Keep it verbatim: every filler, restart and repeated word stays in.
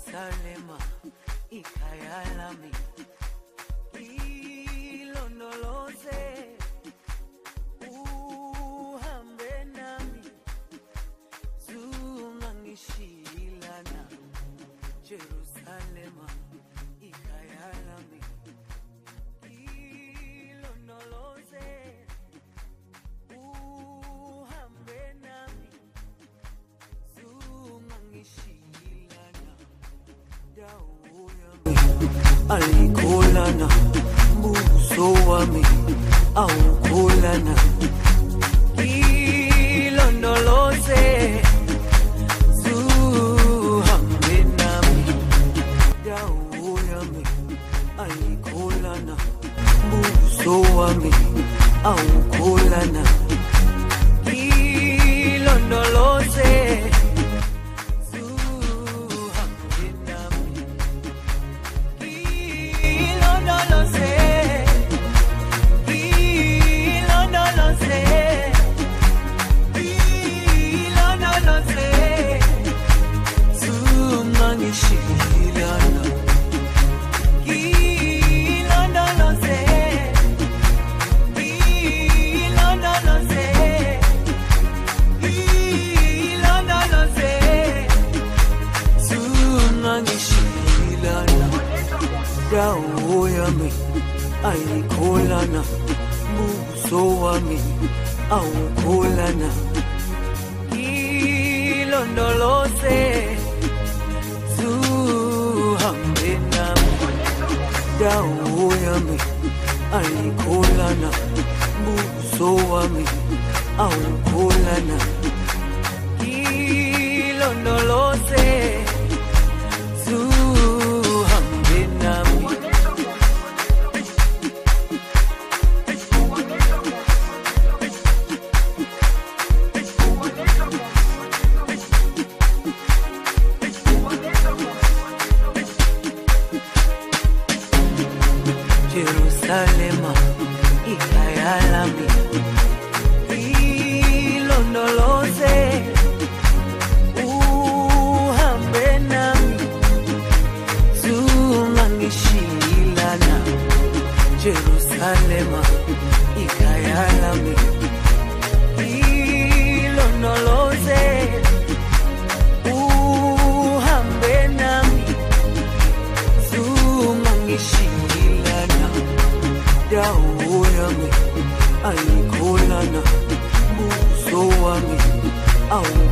Jerusalema ikhaya lami ilondoloze uhambe nami zungangishilana Jerusalema ikhaya lami ilondoloze uhambe nami zungangishilana dawo yami alikolana buso wami awukolana ilondoloze zuhambe nami dawo yami alikolana buso wami awukolana ilondoloze dawo yami ayikolana buso wami awukolana ilondoloze zuhambe nami dawo yami ayikolana buso wami awukolana ilondoloze Jerusalema ikhaya lami ilondoloze uhambe nami zungangishilana Jerusalema ikhaya lami ilondoloze uhambe nami zungangishilana dawo yami ayikolana buso wami awu